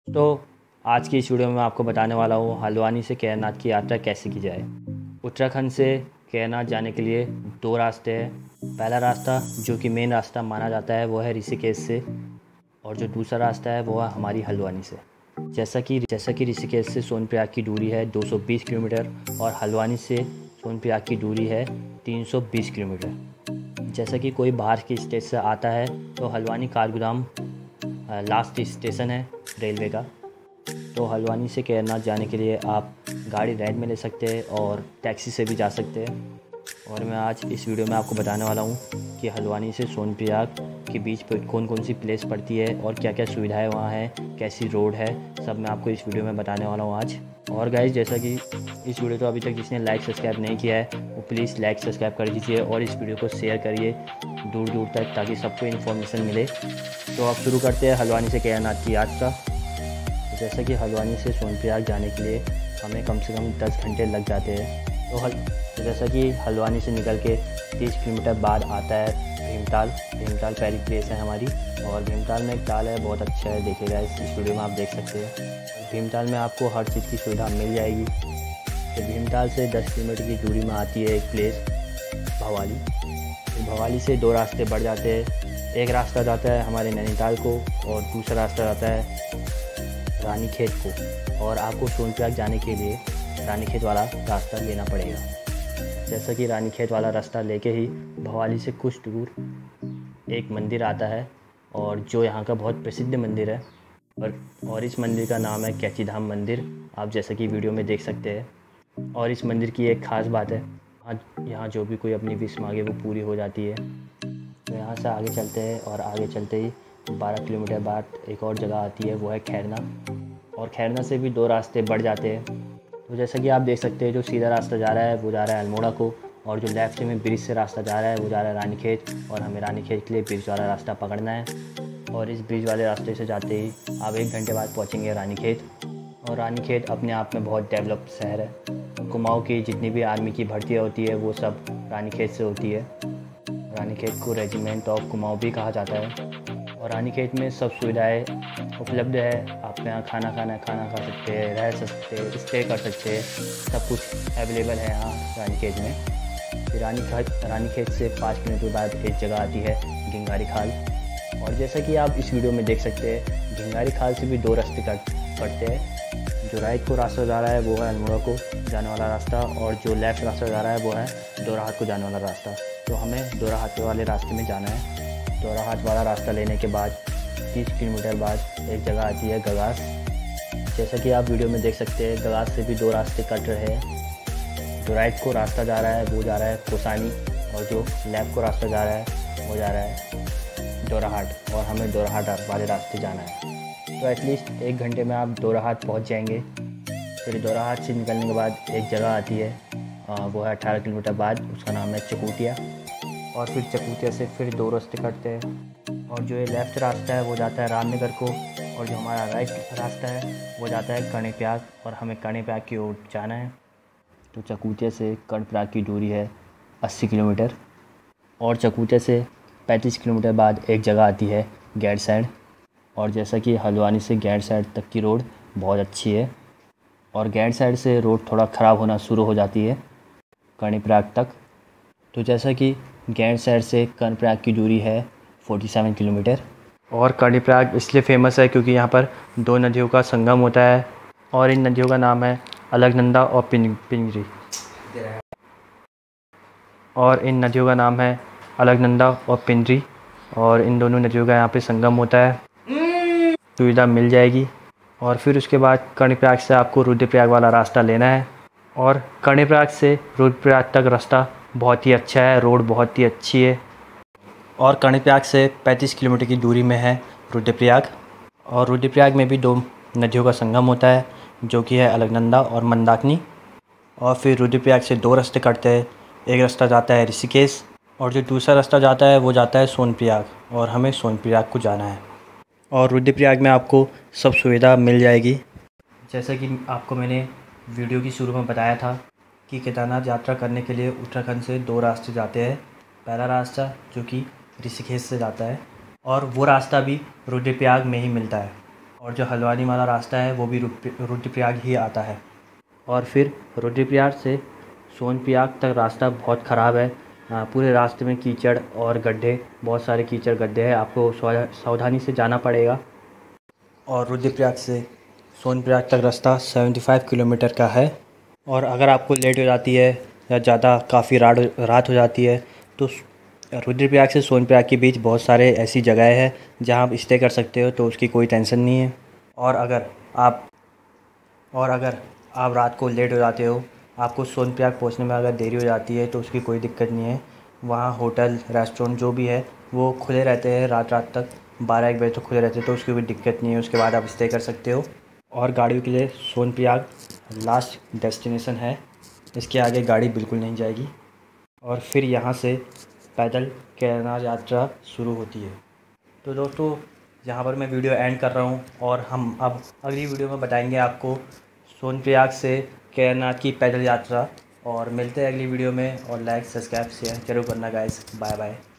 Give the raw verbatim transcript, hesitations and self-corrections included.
तो आज की इस वीडियो में मैं आपको बताने वाला हूँ हल्द्वानी से केदारनाथ की यात्रा कैसे की जाए। उत्तराखंड से केदारनाथ जाने के लिए दो रास्ते हैं। पहला रास्ता जो कि मेन रास्ता माना जाता है वो है ऋषिकेश से, और जो दूसरा रास्ता है वो है हमारी हल्द्वानी से। जैसा कि जैसा कि ऋषिकेश से सोनप्रयाग की दूरी है दो सौ बीस किलोमीटर और हल्द्वानी से सोनप्रयाग की दूरी है तीन सौ बीस किलोमीटर। जैसा कि कोई बाहर के स्टेट से आता है तो हल्द्वानी काठगोदाम लास्ट स्टेशन है रेलवे का। तो हल्द्वानी से केदारनाथ जाने के लिए आप गाड़ी रेंट में ले सकते हैं और टैक्सी से भी जा सकते हैं। और मैं आज इस वीडियो में आपको बताने वाला हूँ कि हल्द्वानी से सोनप्रयाग के बीच पर कौन कौन सी प्लेस पड़ती है और क्या क्या सुविधाएं वहाँ हैं, कैसी रोड है, सब मैं आपको इस वीडियो में बताने वाला हूँ आज। और गाइस, जैसा कि इस वीडियो को अभी तक जिसने लाइक सब्सक्राइब नहीं किया है वो प्लीज़ लाइक सब्सक्राइब कर दीजिए और इस वीडियो को शेयर करिए दूर दूर तक ताकि सबको इन्फॉर्मेशन मिले। तो अब शुरू करते हैं हल्द्वानी से केदारनाथ की यात्रा। जैसा कि हल्द्वानी से सोनप्रयाग जाने के लिए हमें कम से कम दस घंटे लग जाते हैं। तो हल तो जैसा कि हल्द्वानी से निकल के तीस किलोमीटर बाद आता है भीमताल। भीमताल पहली प्लेस है हमारी, और भीमताल में एक ताल है, बहुत अच्छा है, देखिएगा इस इस वीडियो में आप देख सकते हैं। भीमताल में आपको हर चीज़ की सुविधा मिल जाएगी। तो भीमताल से दस किलोमीटर की दूरी में आती है एक प्लेस भवाली। तो भवाली से दो रास्ते बढ़ जाते हैं। एक रास्ता जाता है हमारे नैनीताल को और दूसरा रास्ता जाता है रानीखेत को, और आपको सोनप्रयाग जाने के लिए रानीखेत वाला रास्ता लेना पड़ेगा। जैसा कि रानीखेत वाला रास्ता लेके ही भवाली से कुछ दूर एक मंदिर आता है, और जो यहाँ का बहुत प्रसिद्ध मंदिर है, और और इस मंदिर का नाम है कैची धाम मंदिर, आप जैसा कि वीडियो में देख सकते हैं। और इस मंदिर की एक ख़ास बात है, यहाँ यहाँ जो भी कोई अपनी विश मांगे वो पूरी हो जाती है। तो यहाँ से आगे चलते हैं, और आगे चलते ही बारह किलोमीटर बाद एक और जगह आती है, वो है खैरना। और खैरना से भी दो रास्ते बढ़ जाते हैं। तो जैसा कि आप देख सकते हैं, जो सीधा रास्ता जा रहा है वो जा रहा है अल्मोड़ा को, और जो लेफ्ट में ब्रिज से रास्ता जा रहा है वो जा रहा है रानीखेत, और हमें रानीखेत के लिए ब्रिज वाला रास्ता पकड़ना है। और इस ब्रिज वाले रास्ते से जाते ही आप एक घंटे बाद पहुँचेंगे रानीखेत। और रानीखेत अपने आप में बहुत डेवलप शहर है। कुमाऊँ की जितनी भी आर्मी की भर्तियाँ होती है वो सब रानीखेत से होती है। रानीखेत को रेजिमेंट ऑफ कुमाऊँ भी कहा जाता है। और रानीखेत में सब सुविधाएं उपलब्ध है। आप यहाँ खाना खाना खाना खा सकते हैं, रह सकते हैं, स्टे कर सकते हैं, सब कुछ अवेलेबल है यहाँ रानीखेत में। फिर रानीखेत रानीखेत से पाँच किलोमीटर बाद एक जगह आती है गिंगारी खाल। और जैसा कि आप इस वीडियो में देख सकते हैं, गिंगारी खाल से भी दो रास्ते कट पड़ते हैं। जो राइट को रास्ता जा रहा है वो है अल्मोड़ा को जाने वाला रास्ता, और जो लेफ्ट रास्ता जा रहा है वो है दोराहाट को जाने वाला रास्ता। तो हमें दोराहाट वाले रास्ते में जाना है। दोराहाट वाला रास्ता लेने के बाद तीस किलोमीटर बाद एक जगह आती है गगास। जैसा कि आप वीडियो में देख सकते हैं, गगास से भी दो रास्ते कट रहे हैं। जो राइट को रास्ता जा रहा है वो जा रहा है कोसानी, और जो लेफ़्ट को रास्ता जा रहा है वो जा रहा है दोराहाट, और हमें दोराहाट वाले रास्ते जाना है। तो एटलीस्ट एक घंटे में आप दोराहाट पहुंच जाएंगे। फिर दोराहाट से निकलने के बाद एक जगह आती है, वो है अठारह किलोमीटर बाद, उसका नाम है चकुटिया। और फिर चकुटिया से फिर दो रास्ते कटते हैं, और जो ये लेफ़्ट रास्ता है वो जाता है रामनगर को, और जो हमारा राइट रास्ता है वो जाता है कर्णप्रयाग, और हमें कर्णप्रयाग की ओर जाना है। तो चकुटिया से कर्णप्रयाग की दूरी है अस्सी किलोमीटर, और चकुटिया से पैंतीस किलोमीटर बाद एक जगह आती है गैरसैंण। और जैसा कि हल्द्वानी से गैरसैंण तक की रोड बहुत अच्छी है, और गैरसैंण से रोड थोड़ा ख़राब होना शुरू हो जाती है कर्णप्रयाग तक। तो जैसा कि गैरसैंण से कर्णप्रयाग की दूरी है सैंतालीस किलोमीटर। और कर्णप्रयाग इसलिए फेमस है क्योंकि यहाँ पर दो नदियों का संगम होता है, और इन नदियों का नाम है अलकनंदा और पिन पिंजरी। और इन नदियों का नाम है अलकनंदा और पिंजरी, और इन दोनों नदियों का यहाँ पे संगम होता है। सुविधा मिल जाएगी। और फिर उसके बाद कर्णप्रयाग से आपको रुद्रप्रयाग वाला रास्ता लेना है, और कर्णप्रयाग से रुद्रप्रयाग तक रास्ता बहुत ही अच्छा है, रोड बहुत ही अच्छी है। और कर्णप्रयाग से पैंतीस किलोमीटर की दूरी में है रुद्रप्रयाग, और रुद्रप्रयाग में भी दो नदियों का संगम होता है जो कि है अलकनंदा और मंदाकिनी। और फिर रुद्रप्रयाग से दो रास्ते कटते हैं, एक रास्ता जाता है ऋषिकेश, और जो दूसरा रास्ता जाता है वो जाता है सोनप्रयाग, और हमें सोनप्रयाग को जाना है। और रुद्रप्रयाग में आपको सब सुविधा मिल जाएगी। जैसा कि आपको मैंने वीडियो की शुरू में बताया था कि केदारनाथ यात्रा करने के लिए उत्तराखंड से दो रास्ते जाते हैं। पहला रास्ता जो कि ऋषिकेश से जाता है, और वो रास्ता भी रुद्रप्रयाग में ही मिलता है। और जो हल्द्वानी वाला रास्ता है वो भी रुद्रप्रयाग ही आता है। और फिर रुद्रप्रयाग से सोनप्रयाग तक रास्ता बहुत ख़राब है। पूरे रास्ते में कीचड़ और गड्ढे, बहुत सारे कीचड़ गड्ढे हैं, आपको सावधानी से जाना पड़ेगा। और रुद्रप्रयाग से सोनप्रयाग तक रास्ता पचहत्तर किलोमीटर का है। और अगर आपको लेट हो जाती है या ज़्यादा काफ़ी रात रात हो जाती है तो रुद्रप्रयाग से सोनप्रयाग के बीच बहुत सारे ऐसी जगह है जहाँ आप स्टे कर सकते हो, तो उसकी कोई टेंशन नहीं है। और अगर आप और अगर आप रात को लेट हो जाते हो, आपको सोनप्रयाग पहुंचने में अगर देरी हो जाती है तो उसकी कोई दिक्कत नहीं है। वहाँ होटल रेस्टोरेंट जो भी है वो खुले रहते हैं रात रात तक, बारह एक बजे तक खुले रहते हैं, तो उसकी कोई दिक्कत नहीं है। उसके बाद आप स्टे कर सकते हो। और गाड़ियों के लिए सोनप्रयाग लास्ट डेस्टिनेशन है, इसके आगे गाड़ी बिल्कुल नहीं जाएगी। और फिर यहाँ से पैदल केदारनाथ यात्रा शुरू होती है। तो दोस्तों, यहाँ पर मैं वीडियो एंड कर रहा हूँ और हम अब अगली वीडियो में बताएंगे आपको सोनप्रयाग से केदारनाथ की पैदल यात्रा। और मिलते हैं अगली वीडियो में। और लाइक सब्सक्राइब शेयर जरूर करना गाइस। Bye bye.